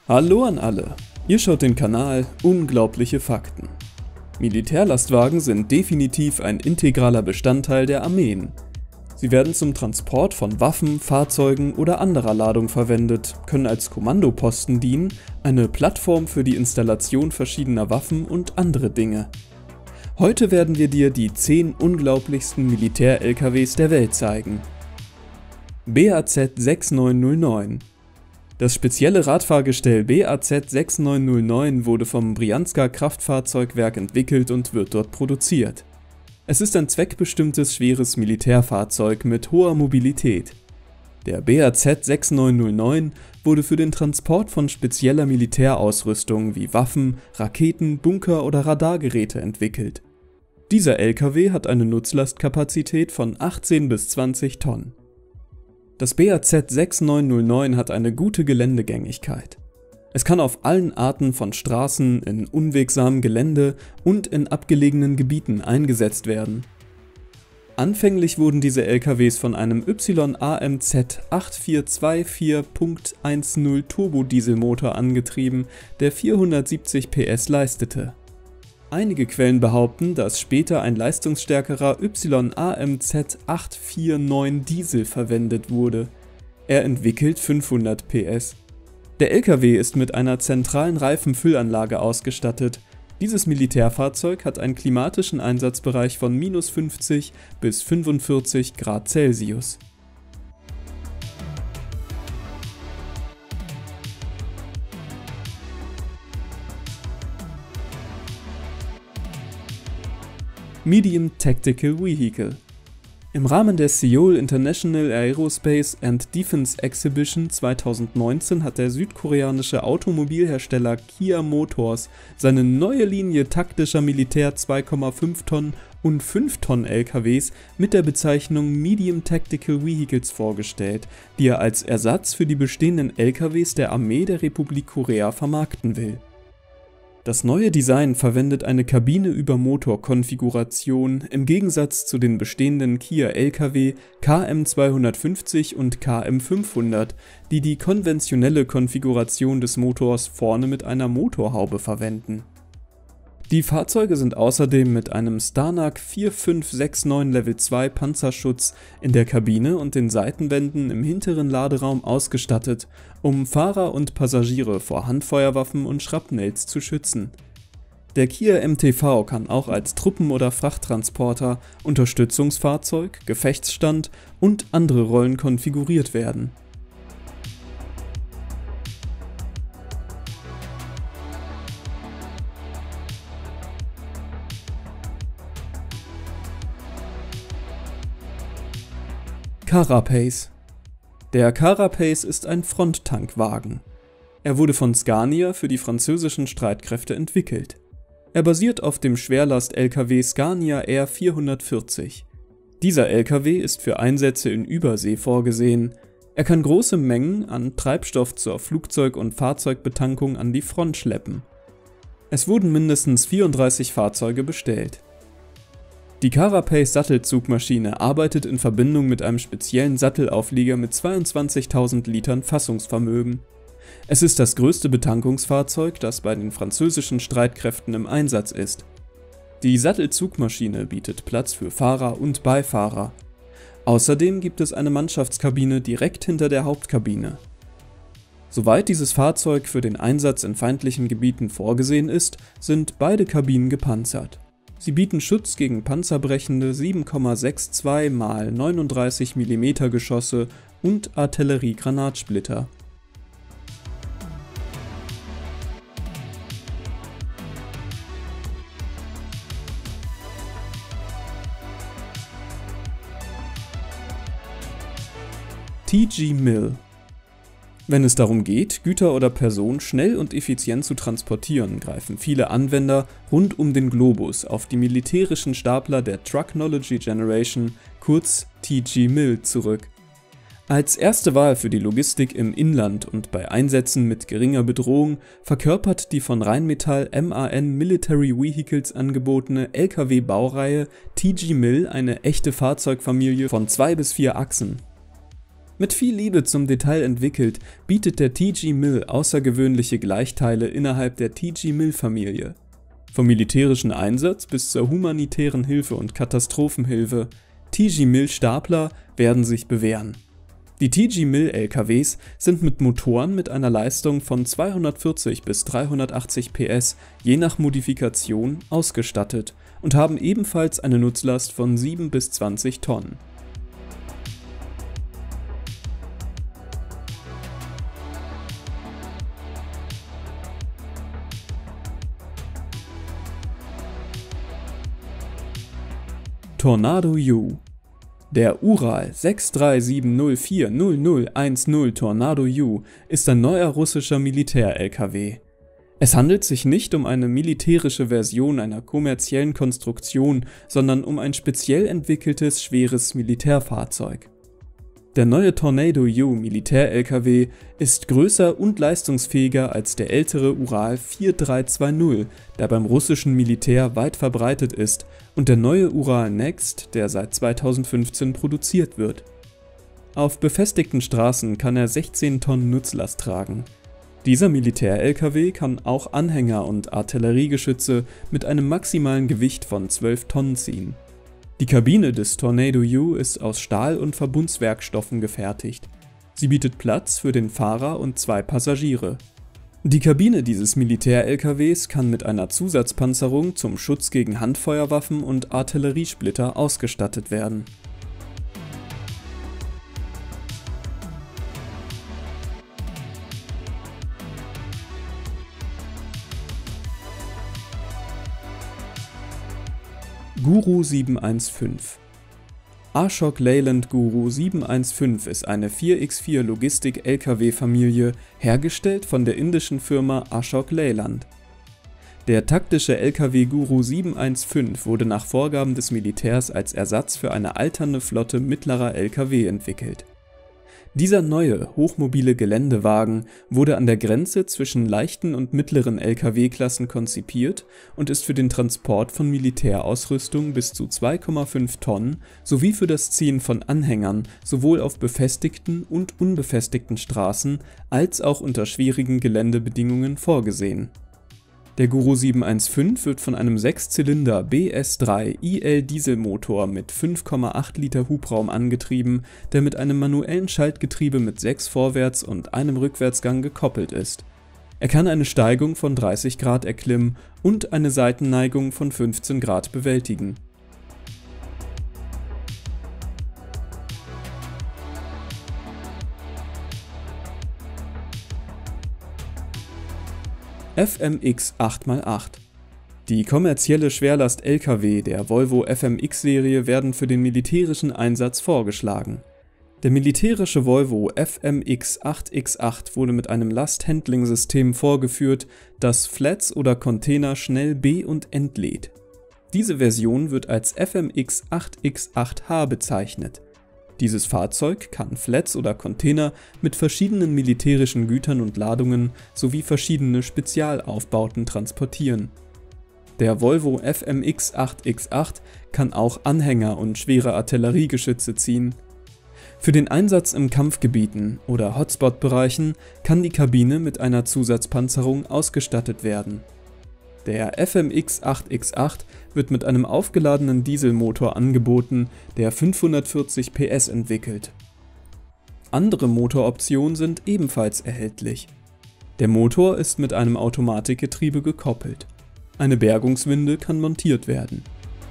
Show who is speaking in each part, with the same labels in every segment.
Speaker 1: Hallo an alle, ihr schaut den Kanal Unglaubliche Fakten. Militärlastwagen sind definitiv ein integraler Bestandteil der Armeen. Sie werden zum Transport von Waffen, Fahrzeugen oder anderer Ladung verwendet, können als Kommandoposten dienen, eine Plattform für die Installation verschiedener Waffen und andere Dinge. Heute werden wir dir die 10 unglaublichsten Militär-LKWs der Welt zeigen. BAZ 6909. Das spezielle Radfahrgestell BAZ 6909 wurde vom Brianska Kraftfahrzeugwerk entwickelt und wird dort produziert. Es ist ein zweckbestimmtes schweres Militärfahrzeug mit hoher Mobilität. Der BAZ 6909 wurde für den Transport von spezieller Militärausrüstung wie Waffen, Raketen, Bunker oder Radargeräte entwickelt. Dieser LKW hat eine Nutzlastkapazität von 18 bis 20 Tonnen. Das BAZ 6909 hat eine gute Geländegängigkeit. Es kann auf allen Arten von Straßen, in unwegsamem Gelände und in abgelegenen Gebieten eingesetzt werden. Anfänglich wurden diese LKWs von einem YAMZ 8424.10 Turbodieselmotor angetrieben, der 470 PS leistete. Einige Quellen behaupten, dass später ein leistungsstärkerer YAMZ 849 Diesel verwendet wurde. Er entwickelt 500 PS. Der LKW ist mit einer zentralen Reifenfüllanlage ausgestattet. Dieses Militärfahrzeug hat einen klimatischen Einsatzbereich von -50 bis 45 Grad Celsius. Medium Tactical Vehicle. Im Rahmen der Seoul International Aerospace and Defense Exhibition 2019 hat der südkoreanische Automobilhersteller Kia Motors seine neue Linie taktischer Militär 2,5 Tonnen und 5 Tonnen LKWs mit der Bezeichnung Medium Tactical Vehicles vorgestellt, die er als Ersatz für die bestehenden LKWs der Armee der Republik Korea vermarkten will. Das neue Design verwendet eine Kabine-über-Motor-Konfiguration im Gegensatz zu den bestehenden Kia LKW KM250 und KM500, die die konventionelle Konfiguration des Motors vorne mit einer Motorhaube verwenden. Die Fahrzeuge sind außerdem mit einem Starnac 4569 Level 2 Panzerschutz in der Kabine und den Seitenwänden im hinteren Laderaum ausgestattet, um Fahrer und Passagiere vor Handfeuerwaffen und Schrapnells zu schützen. Der Kia MTV kann auch als Truppen- oder Frachttransporter, Unterstützungsfahrzeug, Gefechtsstand und andere Rollen konfiguriert werden. Carapace. Der Carapace ist ein Fronttankwagen. Er wurde von Scania für die französischen Streitkräfte entwickelt. Er basiert auf dem Schwerlast-LKW Scania R 440. Dieser LKW ist für Einsätze in Übersee vorgesehen. Er kann große Mengen an Treibstoff zur Flugzeug- und Fahrzeugbetankung an die Front schleppen. Es wurden mindestens 34 Fahrzeuge bestellt. Die Carapace Sattelzugmaschine arbeitet in Verbindung mit einem speziellen Sattelauflieger mit 22.000 Litern Fassungsvermögen. Es ist das größte Betankungsfahrzeug, das bei den französischen Streitkräften im Einsatz ist. Die Sattelzugmaschine bietet Platz für Fahrer und Beifahrer. Außerdem gibt es eine Mannschaftskabine direkt hinter der Hauptkabine. Soweit dieses Fahrzeug für den Einsatz in feindlichen Gebieten vorgesehen ist, sind beide Kabinen gepanzert. Sie bieten Schutz gegen panzerbrechende 7,62 x 39 mm Geschosse und Artillerie-Granatsplitter. TG Mill. Wenn es darum geht, Güter oder Personen schnell und effizient zu transportieren, greifen viele Anwender rund um den Globus auf die militärischen Stapler der Trucknology Generation, kurz TG Mill, zurück. Als erste Wahl für die Logistik im Inland und bei Einsätzen mit geringer Bedrohung verkörpert die von Rheinmetall MAN Military Vehicles angebotene LKW-Baureihe TG Mill eine echte Fahrzeugfamilie von 2 bis 4 Achsen. Mit viel Liebe zum Detail entwickelt, bietet der TG-Mil außergewöhnliche Gleichteile innerhalb der TG-Mil-Familie. Vom militärischen Einsatz bis zur humanitären Hilfe und Katastrophenhilfe, TG-Mil-Stapler werden sich bewähren. Die TG-Mil-LKWs sind mit Motoren mit einer Leistung von 240 bis 380 PS je nach Modifikation ausgestattet und haben ebenfalls eine Nutzlast von 7 bis 20 Tonnen. Tornado U. Der Ural 6370400010 Tornado U ist ein neuer russischer Militär-LKW. Es handelt sich nicht um eine militärische Version einer kommerziellen Konstruktion, sondern um ein speziell entwickeltes schweres Militärfahrzeug. Der neue Tornado U Militär-LKW ist größer und leistungsfähiger als der ältere Ural 4320, der beim russischen Militär weit verbreitet ist, und der neue Ural Next, der seit 2015 produziert wird. Auf befestigten Straßen kann er 16 Tonnen Nutzlast tragen. Dieser Militär-LKW kann auch Anhänger und Artilleriegeschütze mit einem maximalen Gewicht von 12 Tonnen ziehen. Die Kabine des Tornado U ist aus Stahl und Verbundwerkstoffen gefertigt. Sie bietet Platz für den Fahrer und 2 Passagiere. Die Kabine dieses Militär-LKWs kann mit einer Zusatzpanzerung zum Schutz gegen Handfeuerwaffen und Artilleriesplitter ausgestattet werden. Guru 715. Ashok Leyland Guru 715 ist eine 4x4 Logistik-LKW-Familie, hergestellt von der indischen Firma Ashok Leyland. Der taktische LKW Guru 715 wurde nach Vorgaben des Militärs als Ersatz für eine alternde Flotte mittlerer LKW entwickelt. Dieser neue, hochmobile Geländewagen wurde an der Grenze zwischen leichten und mittleren LKW-Klassen konzipiert und ist für den Transport von Militärausrüstung bis zu 2,5 Tonnen sowie für das Ziehen von Anhängern sowohl auf befestigten und unbefestigten Straßen als auch unter schwierigen Geländebedingungen vorgesehen. Der Guru 715 wird von einem 6-Zylinder BS3 IL-Dieselmotor mit 5,8 Liter Hubraum angetrieben, der mit einem manuellen Schaltgetriebe mit 6 Vorwärts- und einem Rückwärtsgang gekoppelt ist. Er kann eine Steigung von 30 Grad erklimmen und eine Seitenneigung von 15 Grad bewältigen. FMX 8x8. Die kommerzielle Schwerlast-Lkw der Volvo FMX-Serie werden für den militärischen Einsatz vorgeschlagen. Der militärische Volvo FMX 8x8 wurde mit einem Last-Handling-System vorgeführt, das Flats oder Container schnell be- und entlädt. Diese Version wird als FMX 8x8H bezeichnet. Dieses Fahrzeug kann Flats oder Container mit verschiedenen militärischen Gütern und Ladungen sowie verschiedene Spezialaufbauten transportieren. Der Volvo FMX 8x8 kann auch Anhänger und schwere Artilleriegeschütze ziehen. Für den Einsatz in Kampfgebieten oder Hotspot-Bereichen kann die Kabine mit einer Zusatzpanzerung ausgestattet werden. Der FMX 8x8 wird mit einem aufgeladenen Dieselmotor angeboten, der 540 PS entwickelt. Andere Motoroptionen sind ebenfalls erhältlich. Der Motor ist mit einem Automatikgetriebe gekoppelt. Eine Bergungswinde kann montiert werden.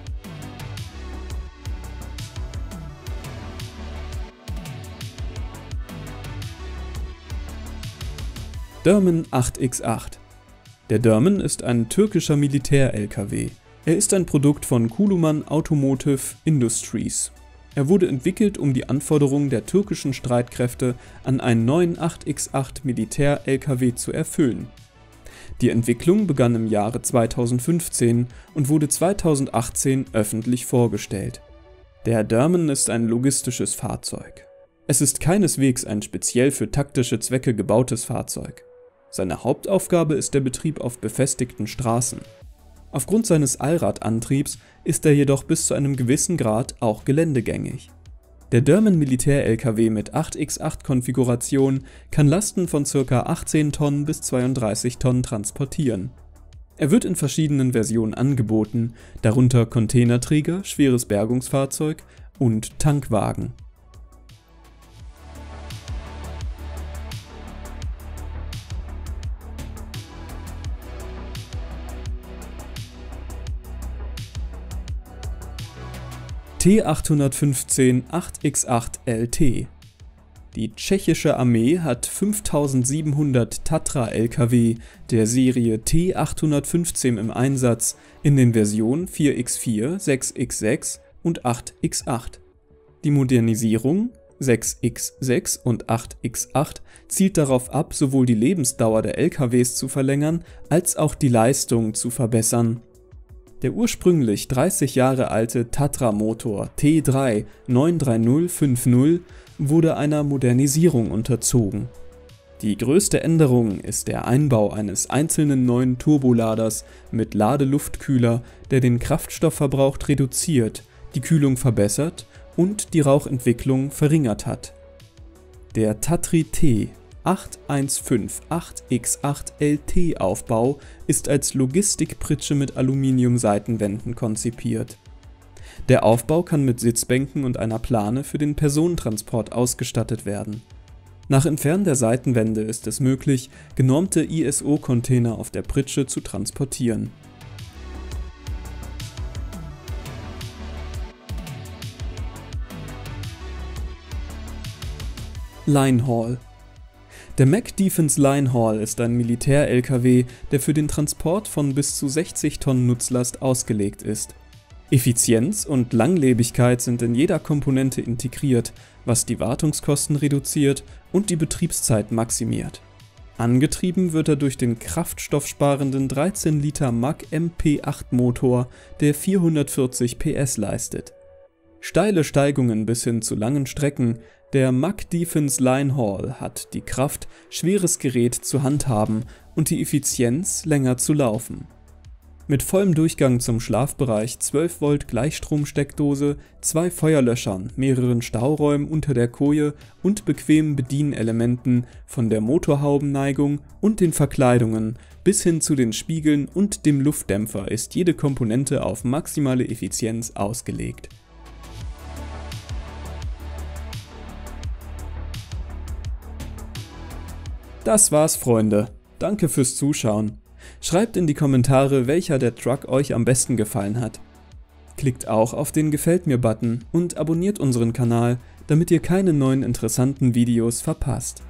Speaker 1: Derman 8x8. Der Derman ist ein türkischer Militär-LKW. Er ist ein Produkt von Kuluman Automotive Industries. Er wurde entwickelt, um die Anforderungen der türkischen Streitkräfte an einen neuen 8x8 Militär-LKW zu erfüllen. Die Entwicklung begann im Jahre 2015 und wurde 2018 öffentlich vorgestellt. Der Derman ist ein logistisches Fahrzeug. Es ist keineswegs ein speziell für taktische Zwecke gebautes Fahrzeug. Seine Hauptaufgabe ist der Betrieb auf befestigten Straßen. Aufgrund seines Allradantriebs ist er jedoch bis zu einem gewissen Grad auch geländegängig. Der Dorman Militär-LKW mit 8x8-Konfiguration kann Lasten von ca. 18 Tonnen bis 32 Tonnen transportieren. Er wird in verschiedenen Versionen angeboten, darunter Containerträger, schweres Bergungsfahrzeug und Tankwagen. T815 8x8 LT. Die tschechische Armee hat 5700 Tatra-LKW der Serie T815 im Einsatz in den Versionen 4x4, 6x6 und 8x8. Die Modernisierung 6x6 und 8x8 zielt darauf ab, sowohl die Lebensdauer der LKWs zu verlängern, als auch die Leistung zu verbessern. Der ursprünglich 30 Jahre alte Tatra-Motor T3 93050 wurde einer Modernisierung unterzogen. Die größte Änderung ist der Einbau eines einzelnen neuen Turboladers mit Ladeluftkühler, der den Kraftstoffverbrauch reduziert, die Kühlung verbessert und die Rauchentwicklung verringert hat. Der Tatry T 815 8x8 LT Aufbau ist als Logistikpritsche mit Aluminium-Seitenwänden konzipiert. Der Aufbau kann mit Sitzbänken und einer Plane für den Personentransport ausgestattet werden. Nach Entfernen der Seitenwände ist es möglich, genormte ISO-Container auf der Pritsche zu transportieren. Linehaul. Der MacDefense Linehaul ist ein Militär-LKW, der für den Transport von bis zu 60 Tonnen Nutzlast ausgelegt ist. Effizienz und Langlebigkeit sind in jeder Komponente integriert, was die Wartungskosten reduziert und die Betriebszeit maximiert. Angetrieben wird er durch den kraftstoffsparenden 13 Liter Mack MP8 Motor, der 440 PS leistet. Steile Steigungen bis hin zu langen Strecken. Der MacDefense Linehaul hat die Kraft, schweres Gerät zu handhaben und die Effizienz, länger zu laufen. Mit vollem Durchgang zum Schlafbereich, 12 Volt Gleichstromsteckdose, 2 Feuerlöschern, mehreren Stauräumen unter der Koje und bequemen Bedienelementen von der Motorhaubenneigung und den Verkleidungen bis hin zu den Spiegeln und dem Luftdämpfer ist jede Komponente auf maximale Effizienz ausgelegt. Das war's, Freunde. Danke fürs Zuschauen. Schreibt in die Kommentare, welcher der Truck euch am besten gefallen hat. Klickt auch auf den Gefällt mir-Button und abonniert unseren Kanal, damit ihr keine neuen interessanten Videos verpasst.